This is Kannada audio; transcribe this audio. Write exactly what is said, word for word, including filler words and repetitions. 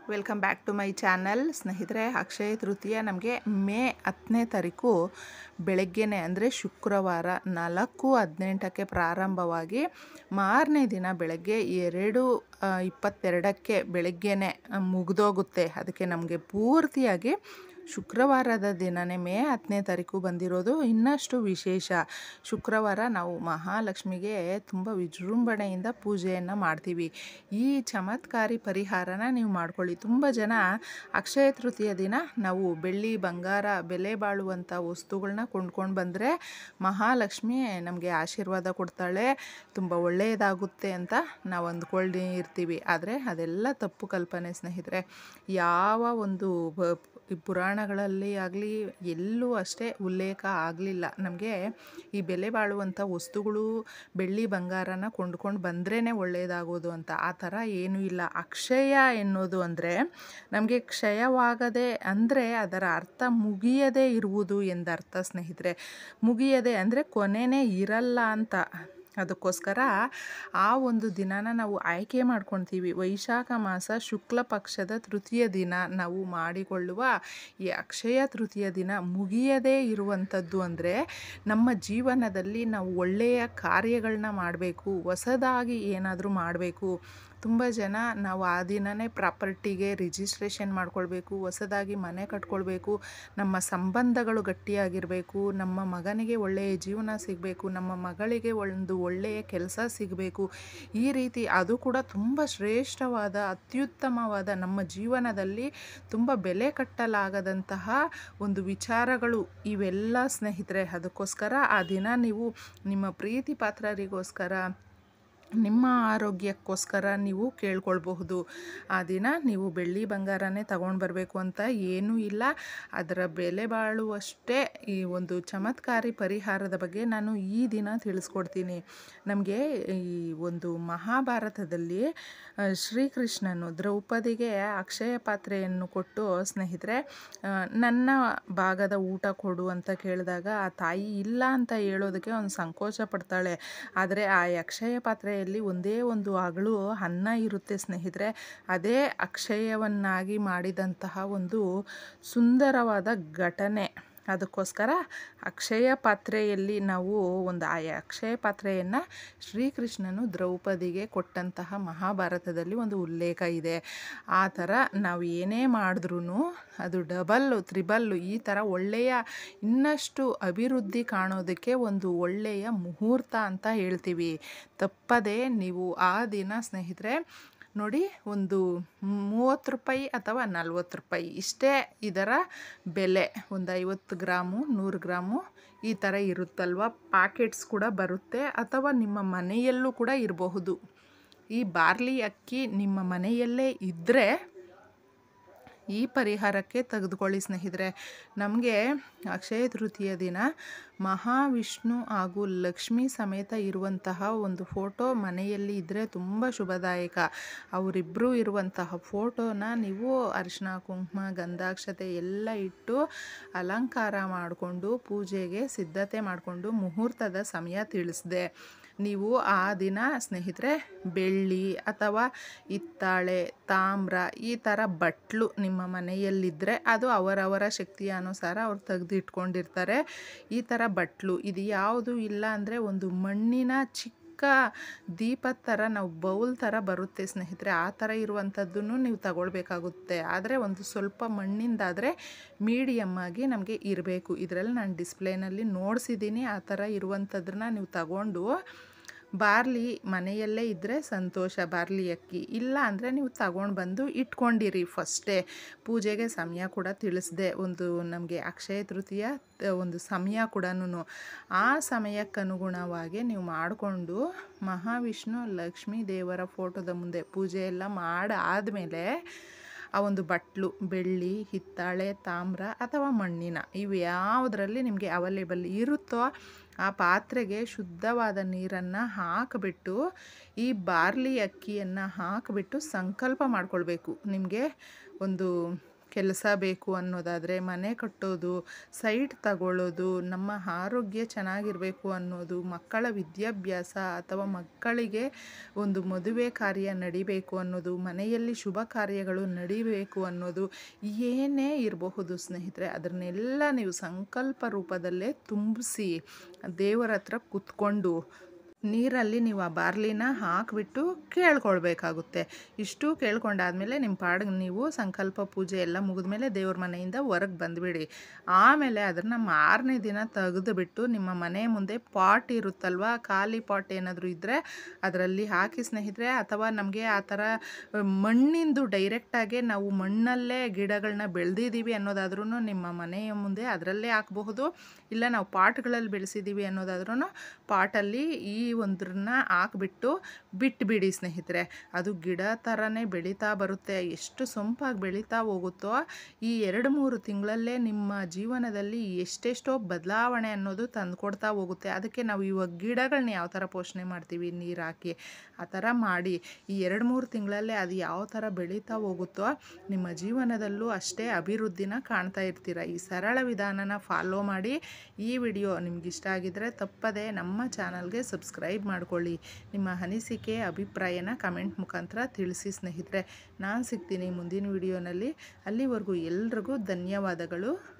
Welcome back to my channel. ಸ್ನೇಹಿತರೆ, ಅಕ್ಷಯ ತೃತೀಯ ನಮಗೆ ಮೇ ಹತ್ತನೇ ತಾರೀಕು ಬೆಳಗ್ಗೆನೆ ಅಂದರೆ ಶುಕ್ರವಾರ ನಾಲ್ಕು ಹದಿನೆಂಟಕ್ಕೆ ಪ್ರಾರಂಭವಾಗಿ ಮಾರನೇ ದಿನ ಬೆಳಗ್ಗೆ ಎರಡು ಇಪ್ಪತ್ತೆರಡಕ್ಕೆ ಬೆಳಗ್ಗೆನೆ ಮುಗಿದೋಗುತ್ತೆ. ಅದಕ್ಕೆ ನಮಗೆ ಪೂರ್ತಿಯಾಗಿ ಶುಕ್ರವಾರದ ದಿನವೇ ಮೇ ಹತ್ತನೇ ತಾರೀಕು ಬಂದಿರೋದು ಇನ್ನಷ್ಟು ವಿಶೇಷ. ಶುಕ್ರವಾರ ನಾವು ಮಹಾಲಕ್ಷ್ಮಿಗೆ ತುಂಬ ವಿಜೃಂಭಣೆಯಿಂದ ಪೂಜೆಯನ್ನು ಮಾಡ್ತೀವಿ. ಈ ಚಮತ್ಕಾರಿ ಪರಿಹಾರನ ನೀವು ಮಾಡ್ಕೊಳ್ಳಿ. ತುಂಬ ಜನ ಅಕ್ಷಯ ತೃತೀಯ ದಿನ ನಾವು ಬೆಳ್ಳಿ ಬಂಗಾರ ಬೆಲೆ ಬಾಳುವಂಥ ವಸ್ತುಗಳನ್ನ ಕೊಂಡ್ಕೊಂಡು ಬಂದರೆ ಮಹಾಲಕ್ಷ್ಮಿ ನಮಗೆ ಆಶೀರ್ವಾದ ಕೊಡ್ತಾಳೆ, ತುಂಬ ಒಳ್ಳೆಯದಾಗುತ್ತೆ ಅಂತ ನಾವು ಅಂದ್ಕೊಳ್ಳಿ ಇರ್ತೀವಿ. ಆದರೆ ಅದೆಲ್ಲ ತಪ್ಪು ಕಲ್ಪನೆ ಸ್ನೇಹಿತರೆ. ಯಾವ ಒಂದು ಈ ಪುರಾಣಗಳಲ್ಲಿ ಆಗಲಿ ಎಲ್ಲೂ ಅಷ್ಟೇ ಉಲ್ಲೇಖ ಆಗಲಿಲ್ಲ ನಮಗೆ ಈ ಬೆಲೆ ಬಾಳುವಂಥ ವಸ್ತುಗಳು ಬೆಳ್ಳಿ ಬಂಗಾರನ ಕೊಂಡ್ಕೊಂಡು ಬಂದ್ರೇ ಒಳ್ಳೆಯದಾಗೋದು ಅಂತ. ಆ ಥರ ಏನೂ ಇಲ್ಲ. ಅಕ್ಷಯ ಎನ್ನುವುದು ಅಂದರೆ ನಮಗೆ ಕ್ಷಯವಾಗದೆ ಅಂದರೆ ಅದರ ಅರ್ಥ ಮುಗಿಯದೇ ಇರುವುದು ಎಂದರ್ಥ ಸ್ನೇಹಿತರೆ. ಮುಗಿಯದೆ ಅಂದರೆ ಕೊನೆಯೇ ಇರಲ್ಲ ಅಂತ. ಅದಕ್ಕೋಸ್ಕರ ಆ ಒಂದು ದಿನನ ನಾವು ಆಯ್ಕೆ ಮಾಡ್ಕೊಳ್ತೀವಿ. ವೈಶಾಖ ಮಾಸ ಶುಕ್ಲ ಪಕ್ಷದ ತೃತೀಯ ದಿನ ನಾವು ಮಾಡಿಕೊಳ್ಳುವ ಈ ಅಕ್ಷಯ ತೃತೀಯ ದಿನ ಮುಗಿಯದೇ ಇರುವಂಥದ್ದು. ಅಂದರೆ ನಮ್ಮ ಜೀವನದಲ್ಲಿ ನಾವು ಒಳ್ಳೆಯ ಕಾರ್ಯಗಳನ್ನ ಮಾಡಬೇಕು, ಹೊಸದಾಗಿ ಏನಾದರೂ ಮಾಡಬೇಕು. ತುಂಬ ಜನ ನಾವು ಆ ದಿನವೇ ಪ್ರಾಪರ್ಟಿಗೆ ರಿಜಿಸ್ಟ್ರೇಷನ್ ಮಾಡ್ಕೊಳ್ಬೇಕು, ಹೊಸದಾಗಿ ಮನೆ ಕಟ್ಕೊಳ್ಬೇಕು, ನಮ್ಮ ಸಂಬಂಧಗಳು ಗಟ್ಟಿಯಾಗಿರಬೇಕು, ನಮ್ಮ ಮಗನಿಗೆ ಒಳ್ಳೆಯ ಜೀವನ ಸಿಗಬೇಕು, ನಮ್ಮ ಮಗಳಿಗೆ ಒಂದು ಒಳ್ಳೆಯ ಕೆಲಸ ಸಿಗಬೇಕು. ಈ ರೀತಿ ಅದು ಕೂಡ ತುಂಬ ಶ್ರೇಷ್ಠವಾದ ಅತ್ಯುತ್ತಮವಾದ ನಮ್ಮ ಜೀವನದಲ್ಲಿ ತುಂಬ ಬೆಲೆ ಕಟ್ಟಲಾಗದಂತಹ ಒಂದು ವಿಚಾರಗಳು ಇವೆಲ್ಲ ಸ್ನೇಹಿತರೆ. ಅದಕ್ಕೋಸ್ಕರ ಆ ದಿನ ನೀವು ನಿಮ್ಮ ಪ್ರೀತಿ ಪಾತ್ರರಿಗೋಸ್ಕರ, ನಿಮ್ಮ ಆರೋಗ್ಯಕ್ಕೋಸ್ಕರ ನೀವು ಕೇಳ್ಕೊಳ್ಬಹುದು. ಆ ದಿನ ನೀವು ಬೆಳ್ಳಿ ಬಂಗಾರನೇ ತಗೊಂಡು ಬರಬೇಕು ಅಂತ ಏನೂ ಇಲ್ಲ. ಅದರ ಬೆಲೆ ಬಾಳುವಷ್ಟೇ ಈ ಒಂದು ಚಮತ್ಕಾರಿ ಪರಿಹಾರದ ಬಗ್ಗೆ ನಾನು ಈ ದಿನ ತಿಳಿಸ್ಕೊಡ್ತೀನಿ. ನಮಗೆ ಈ ಒಂದು ಮಹಾಭಾರತದಲ್ಲಿ ಶ್ರೀಕೃಷ್ಣನು ದ್ರೌಪದಿಗೆ ಅಕ್ಷಯ ಪಾತ್ರೆಯನ್ನು ಕೊಟ್ಟು, ಸ್ನೇಹಿತರೆ ನನ್ನ ಭಾಗದ ಊಟ ಕೊಡು ಅಂತ ಕೇಳಿದಾಗ ಆ ತಾಯಿ ಇಲ್ಲ ಅಂತ ಹೇಳೋದಕ್ಕೆ ಒಂದು ಸಂಕೋಚ ಪಡ್ತಾಳೆ. ಆದರೆ ಆ ಅಕ್ಷಯ ಪಾತ್ರೆಯಲ್ಲಿ ಒಂದೇ ಒಂದು ಅಗಳು ಅನ್ನ ಇರುತ್ತೆ ಸ್ನೇಹಿತರೆ. ಅದೇ ಅಕ್ಷಯವನ್ನಾಗಿ ಮಾಡಿದಂತಹ ಒಂದು ಸುಂದರವಾದ ಘಟನೆ. ಅದಕ್ಕೋಸ್ಕರ ಅಕ್ಷಯ ಪಾತ್ರೆಯಲ್ಲಿ ನಾವು ಒಂದು ಆ ಅಕ್ಷಯ ಪಾತ್ರೆಯನ್ನು ಶ್ರೀಕೃಷ್ಣನು ದ್ರೌಪದಿಗೆ ಕೊಟ್ಟಂತಹ ಮಹಾಭಾರತದಲ್ಲಿ ಒಂದು ಉಲ್ಲೇಖ ಇದೆ. ಆ ಥರ ನಾವು ಏನೇ ಮಾಡಿದ್ರೂ ಅದು ಡಬಲ್ಲು ತ್ರಿಬಲ್ಲು ಈ ಥರ ಒಳ್ಳೆಯ ಇನ್ನಷ್ಟು ಅಭಿವೃದ್ಧಿ ಕಾಣೋದಕ್ಕೆ ಒಂದು ಒಳ್ಳೆಯ ಮುಹೂರ್ತ ಅಂತ ಹೇಳ್ತೀವಿ. ತಪ್ಪದೆ ನೀವು ಆ ದಿನ ಸ್ನೇಹಿತರೆ ನೋಡಿ, ಒಂದು ಮೂವತ್ತು ರೂಪಾಯಿ ಅಥವಾ ನಲ್ವತ್ತು ರೂಪಾಯಿ ಇಷ್ಟೇ ಇದರ ಬೆಲೆ. ಒಂದು ಐವತ್ತು ಗ್ರಾಮು ನೂರು ಗ್ರಾಮು ಈ ಥರ ಇರುತ್ತಲ್ವ, ಪ್ಯಾಕೆಟ್ಸ್ ಕೂಡ ಬರುತ್ತೆ, ಅಥವಾ ನಿಮ್ಮ ಮನೆಯಲ್ಲೂ ಕೂಡ ಇರಬಹುದು. ಈ ಬಾರ್ಲಿ ಅಕ್ಕಿ ನಿಮ್ಮ ಮನೆಯಲ್ಲೇ ಇದ್ದರೆ ಈ ಪರಿಹಾರಕ್ಕೆ ತೆಗೆದುಕೊಳ್ಳಿ ಸ್ನೇಹಿತರೆ. ನಮಗೆ ಅಕ್ಷಯ ತೃತೀಯ ದಿನ ಮಹಾವಿಷ್ಣು ಹಾಗೂ ಲಕ್ಷ್ಮೀ ಸಮೇತ ಇರುವಂತಹ ಒಂದು ಫೋಟೋ ಮನೆಯಲ್ಲಿ ಇದ್ದರೆ ತುಂಬ ಶುಭದಾಯಕ. ಅವರಿಬ್ಬರು ಇರುವಂತಹ ಫೋಟೋನ ನೀವು ಅರಿಶಿನ ಕುಂಕುಮ ಗಂಧಾಕ್ಷತೆ ಎಲ್ಲ ಇಟ್ಟು ಅಲಂಕಾರ ಮಾಡಿಕೊಂಡು ಪೂಜೆಗೆ ಸಿದ್ಧತೆ ಮಾಡಿಕೊಂಡು ಮುಹೂರ್ತದ ಸಮಯ ತಿಳಿಸಿದೆ ನೀವು ಆ ದಿನ ಸ್ನೇಹಿತರೆ ಬೆಳ್ಳಿ ಅಥವಾ ಹಿತ್ತಾಳೆ ತಾಮ್ರ ಈ ಥರ ಬಟ್ಲು ನಿಮ್ಮ ಮನೆಯಲ್ಲಿದ್ದರೆ ಅದು ಅವರವರ ಶಕ್ತಿಯ ಅನುಸಾರ ಅವ್ರು ತೆಗೆದು ಇಟ್ಕೊಂಡಿರ್ತಾರೆ. ಈ ಥರ ಬಟ್ಲು ಇದು ಯಾವುದು ಇಲ್ಲ ಅಂದರೆ ಒಂದು ಮಣ್ಣಿನ ಚಿಕ್ಕ ದೀಪದ ಥರ ನಾವು ಬೌಲ್ ಥರ ಬರುತ್ತೆ ಸ್ನೇಹಿತರೆ. ಆ ಥರ ಇರುವಂಥದ್ದನ್ನು ನೀವು ತಗೊಳ್ಬೇಕಾಗುತ್ತೆ. ಆದರೆ ಒಂದು ಸ್ವಲ್ಪ ಮಣ್ಣಿಂದಾದರೆ ಮೀಡಿಯಮ್ ಆಗಿ ನಮಗೆ ಇರಬೇಕು. ಇದರಲ್ಲಿ ನಾನು ಡಿಸ್ಪ್ಲೇನಲ್ಲಿ ನೋಡಿಸಿದ್ದೀನಿ. ಆ ಥರ ಇರುವಂಥದ್ದನ್ನ ನೀವು ತಗೊಂಡು ಬಾರ್ಲಿ ಮನೆಯಲ್ಲೇ ಇದ್ದರೆ ಸಂತೋಷ, ಬಾರ್ಲಿ ಅಕ್ಕಿ ಇಲ್ಲ ಅಂದರೆ ನೀವು ತಗೊಂಡು ಬಂದು ಇಟ್ಕೊಂಡಿರಿ. ಫಸ್ಟೇ ಪೂಜೆಗೆ ಸಮಯ ಕೂಡ ತಿಳಿಸ್ದೆ, ಒಂದು ನಮಗೆ ಅಕ್ಷಯ ತೃತೀಯ ಒಂದು ಸಮಯ ಕೂಡ ಆ ಸಮಯಕ್ಕನುಗುಣವಾಗಿ ನೀವು ಮಾಡಿಕೊಂಡು ಮಹಾವಿಷ್ಣು ಲಕ್ಷ್ಮೀ ದೇವರ ಫೋಟೋದ ಮುಂದೆ ಪೂಜೆ ಎಲ್ಲ ಮಾಡಾದಮೇಲೆ ಆ ಒಂದು ಬಟ್ಲು ಬೆಳ್ಳಿ ಹಿತ್ತಾಳೆ ತಾಮ್ರ ಅಥವಾ ಮಣ್ಣಿನ ಇವು ಯಾವುದರಲ್ಲಿ ನಿಮಗೆ ಅವೈಲೇಬಲ್ ಇರುತ್ತೋ ಆ ಪಾತ್ರೆಗೆ ಶುದ್ಧವಾದ ನೀರನ್ನು ಹಾಕಿಬಿಟ್ಟು ಈ ಬಾರ್ಲಿ ಅಕ್ಕಿಯನ್ನು ಹಾಕಿಬಿಟ್ಟು ಸಂಕಲ್ಪ ಮಾಡ್ಕೊಳ್ಬೇಕು. ನಿಮಗೆ ಒಂದು ಕೆಲಸ ಬೇಕು ಅನ್ನೋದಾದರೆ, ಮನೆ ಕಟ್ಟೋದು, ಸೈಟ್ ತಗೊಳ್ಳೋದು, ನಮ್ಮ ಆರೋಗ್ಯ ಚೆನ್ನಾಗಿರಬೇಕು ಅನ್ನೋದು, ಮಕ್ಕಳ ವಿದ್ಯಾಭ್ಯಾಸ ಅಥವಾ ಮಕ್ಕಳಿಗೆ ಒಂದು ಮದುವೆ ಕಾರ್ಯ ನಡಿಬೇಕು ಅನ್ನೋದು, ಮನೆಯಲ್ಲಿ ಶುಭ ಕಾರ್ಯಗಳು ನಡಿಬೇಕು ಅನ್ನೋದು, ಏನೇ ಇರಬಹುದು ಸ್ನೇಹಿತರೆ, ಅದನ್ನೆಲ್ಲ ನೀವು ಸಂಕಲ್ಪ ರೂಪದಲ್ಲೇ ತುಂಬಿಸಿ ದೇವರ ಹತ್ರ ಕುತ್ಕೊಂಡು ನೀರಲ್ಲಿ ನೀವು ಆ ಬಾರ್ಲಿನ ಹಾಕಿಬಿಟ್ಟು ಕೇಳ್ಕೊಳ್ಬೇಕಾಗುತ್ತೆ. ಇಷ್ಟು ಕೇಳ್ಕೊಂಡಾದಮೇಲೆ ನಿಮ್ಮ ಪಾಡಿಗೆ ನೀವು ಸಂಕಲ್ಪ ಪೂಜೆ ಎಲ್ಲ ಮುಗಿದ್ಮೇಲೆ ದೇವ್ರ ಮನೆಯಿಂದ ಹೊರಗೆ ಬಂದುಬಿಡಿ. ಆಮೇಲೆ ಅದನ್ನು ಮಾರನೇ ದಿನ ತೆಗೆದುಬಿಟ್ಟು ನಿಮ್ಮ ಮನೆ ಮುಂದೆ ಪಾಟ್ ಇರುತ್ತಲ್ವ, ಖಾಲಿ ಪಾಟ್ ಏನಾದರೂ ಇದ್ದರೆ ಅದರಲ್ಲಿ ಹಾಕಿ ಸ್ನೇಹಿತರೆ. ಅಥವಾ ನಮಗೆ ಆ ಥರ ಮಣ್ಣಿಂದು ಡೈರೆಕ್ಟಾಗೆ ನಾವು ಮಣ್ಣಲ್ಲೇ ಗಿಡಗಳನ್ನ ಬೆಳೆದಿದ್ದೀವಿ ಅನ್ನೋದಾದ್ರೂ ನಿಮ್ಮ ಮನೆಯ ಮುಂದೆ ಅದರಲ್ಲೇ ಹಾಕಬಹುದು. ಇಲ್ಲ ನಾವು ಪಾಟ್ಗಳಲ್ಲಿ ಬೆಳೆಸಿದ್ದೀವಿ ಅನ್ನೋದಾದ್ರೂ ಪಾಟಲ್ಲಿ ಈ ಒಂದನ್ನ ಹಾಕ್ಬಿಟ್ಟು ಬಿಟ್ಬಿಡಿ ಸ್ನೇಹಿತರೆ. ಅದು ಗಿಡ ಥರನೇ ಬೆಳೀತಾ ಬರುತ್ತೆ. ಎಷ್ಟು ಸೊಂಪಾಗಿ ಬೆಳೀತಾ ಹೋಗುತ್ತೋ ಈ ಎರಡು ಮೂರು ತಿಂಗಳಲ್ಲೇ ನಿಮ್ಮ ಜೀವನದಲ್ಲಿ ಎಷ್ಟೆಷ್ಟೋ ಬದಲಾವಣೆ ಅನ್ನೋದು ತಂದುಕೊಡ್ತಾ ಹೋಗುತ್ತೆ. ಅದಕ್ಕೆ ನಾವು ಇವಾಗ ಗಿಡಗಳನ್ನ ಯಾವ ಥರ ಪೋಷಣೆ ಮಾಡ್ತೀವಿ, ನೀರು ಹಾಕಿ ಆ ಥರ ಮಾಡಿ ಈ ಎರಡು ಮೂರು ತಿಂಗಳಲ್ಲೇ ಅದು ಯಾವ ಥರ ಬೆಳೀತಾ ಹೋಗುತ್ತೋ ನಿಮ್ಮ ಜೀವನದಲ್ಲೂ ಅಷ್ಟೇ ಅಭಿವೃದ್ಧಿನ ಕಾಣ್ತಾ ಇರ್ತೀರ. ಈ ಸರಳ ವಿಧಾನನ ಫಾಲೋ ಮಾಡಿ. ಈ ವಿಡಿಯೋ ನಿಮ್ಗೆ ಇಷ್ಟ ಆಗಿದ್ದರೆ ತಪ್ಪದೆ ನಮ್ಮ ಚಾನಲ್ಗೆ ಸಬ್ಸ್ಕ್ರೈಬ್ ಮಾಡ್ಕೊಳ್ಳಿ. ನಿಮ್ಮ ಅನಿಸಿಕೆ ಅಭಿಪ್ರಾಯನ ಕಮೆಂಟ್ ಮುಖಾಂತರ ತಿಳಿಸಿ ಸ್ನೇಹಿತರೆ. ನಾನು ಸಿಗ್ತೀನಿ ಮುಂದಿನ ವಿಡಿಯೋನಲ್ಲಿ. ಅಲ್ಲಿವರೆಗೂ ಎಲ್ರಿಗೂ ಧನ್ಯವಾದಗಳು.